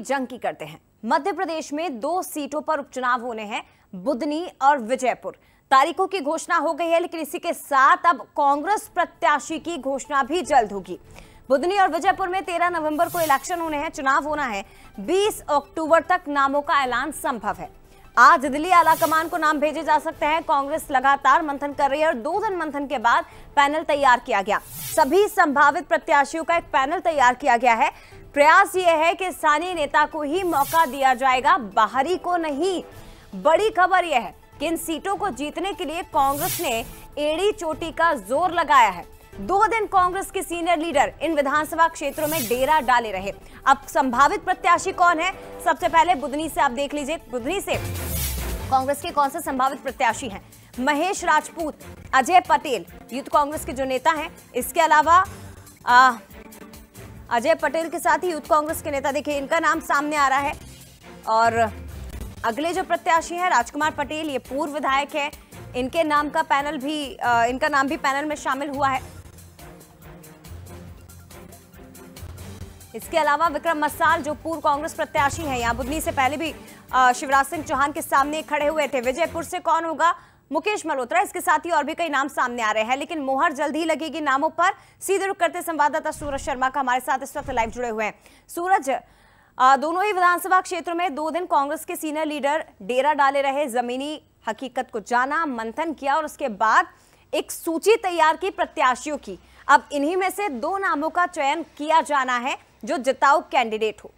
जंग की करते हैं। मध्य प्रदेश में 2 सीटों पर उपचुनाव होने हैं, बुधनी और विजयपुर। तारीखों की घोषणा हो गई है, लेकिन इसी के साथ अब कांग्रेस प्रत्याशी की घोषणा भी जल्द होगी। बुधनी और विजयपुर में 13 नवंबर को इलेक्शन होने हैं, चुनाव होना है। 20 अक्टूबर तक नामों का ऐलान संभव है। आज दिल्ली आलाकमान को नाम भेजे जा सकते हैं। कांग्रेस लगातार मंथन कर रही है और 2 दिन मंथन के बाद पैनल तैयार किया गया। सभी संभावित प्रत्याशियों का एक पैनल तैयार किया गया है। प्रयास यह है कि स्थानीय नेता को ही मौका दिया जाएगा, बाहरी को नहीं। बड़ी खबर यह है कि इन सीटों को जीतने के लिए कांग्रेस ने एड़ी चोटी का जोर लगाया है। 2 दिन कांग्रेस के सीनियर लीडर इन विधानसभा क्षेत्रों में डेरा डाले रहे। अब संभावित प्रत्याशी कौन है? सबसे पहले बुधनी से आप देख लीजिए। बुधनी से कांग्रेस के कौन से संभावित प्रत्याशी हैं? महेश राजपूत, अजय पटेल, यूथ कांग्रेस के जो नेता हैं। इसके अलावा अजय पटेल के साथ ही यूथ कांग्रेस के नेता, देखिए इनका नाम सामने आ रहा है। और अगले जो प्रत्याशी हैं राजकुमार पटेल, ये पूर्व विधायक है। इनका नाम भी पैनल में शामिल हुआ है। इसके अलावा विक्रम मसाल जो पूर्व कांग्रेस प्रत्याशी हैं, यहाँ बुधनी से पहले भी शिवराज सिंह चौहान के सामने खड़े हुए थे। विजयपुर से कौन होगा? मुकेश मल्होत्रा। इसके साथ ही और भी कई नाम सामने आ रहे हैं, लेकिन मोहर जल्द ही लगेगी नामों पर। सीधे रुख करते संवाददाता सूरज शर्मा का हमारे साथ इस वक्त लाइव जुड़े हुए हैं। सूरज, दोनों ही विधानसभा क्षेत्रों में 2 दिन कांग्रेस के सीनियर लीडर डेरा डाले रहे, जमीनी हकीकत को जाना, मंथन किया और उसके बाद एक सूची तैयार की प्रत्याशियों की। अब इन्हीं में से 2 नामों का चयन किया जाना है जो जिताऊ कैंडिडेट हो।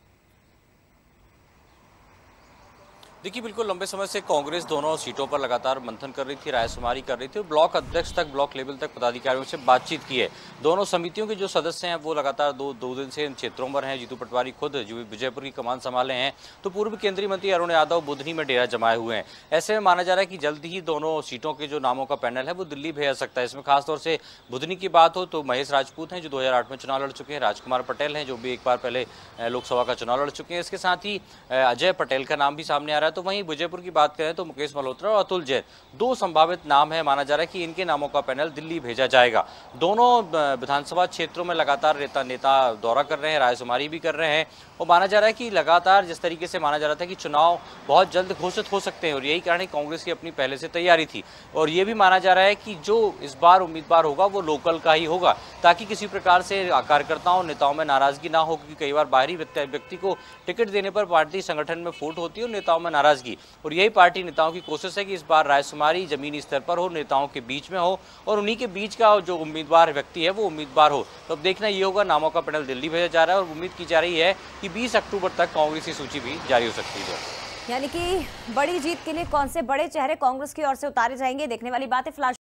देखिए, बिल्कुल लंबे समय से कांग्रेस दोनों सीटों पर लगातार मंथन कर रही थी, रायशुमारी कर रही थी और ब्लॉक अध्यक्ष तक, ब्लॉक लेवल तक पदाधिकारियों से बातचीत की है। दोनों समितियों के जो सदस्य हैं वो लगातार दो दिन से इन क्षेत्रों पर हैं। जीतू पटवारी खुद जो विजयपुर की कमान संभाले हैं, तो पूर्व केंद्रीय मंत्री अरुण यादव बुधनी में डेरा जमाए हुए हैं। ऐसे में माना जा रहा है कि जल्द ही दोनों सीटों के जो नामों का पैनल है वो दिल्ली भेज सकता है। इसमें खासतौर से बुधनी की बात हो तो महेश राजपूत हैं जो 2008 में चुनाव लड़ चुके हैं, राजकुमार पटेल हैं जो भी एक बार पहले लोकसभा का चुनाव लड़ चुके हैं। इसके साथ ही अजय पटेल का नाम भी सामने आ रहा है। तो वहीं विजयपुर की बात करें तो मुकेश मल्होत्रा और अतुल जैन 2 संभावित नाम है। माना जा रहा है कि इनके नामों का पैनल दिल्ली भेजा जाएगा। दोनों विधानसभा क्षेत्रों में लगातार नेता दौरा कर रहे हैं, रायशुमारी भी कर रहे हैं और माना जा रहा है कि लगातार जिस तरीके से माना जा रहा था कि चुनाव बहुत जल्द घोषित हो सकते हैं और यही कारण है कांग्रेस की अपनी पहले से तैयारी थी। और ये भी माना जा रहा है कि जो इस बार उम्मीदवार होगा वो लोकल का ही होगा, ताकि किसी प्रकार से कार्यकर्ताओं नेताओं में नाराजगी ना हो, क्योंकि कई बार बाहरी व्यक्ति को टिकट देने पर पार्टी संगठन में फूट होती है और नेताओं में नाराजगी। और यही पार्टी नेताओं की कोशिश है कि इस बार रायशुमारी जमीनी स्तर पर हो, नेताओं के बीच में हो और उन्हीं के बीच का जो उम्मीदवार व्यक्ति है वो उम्मीदवार हो। तो अब देखना ये होगा, नामों का पैनल दिल्ली भेजा जा रहा है और उम्मीद की जा रही है कि 20 अक्टूबर तक कांग्रेस की सूची भी जारी हो सकती है। यानी कि बड़ी जीत के लिए कौन से बड़े चेहरे कांग्रेस की ओर से उतारे जाएंगे, देखने वाली बात है। फिलहाल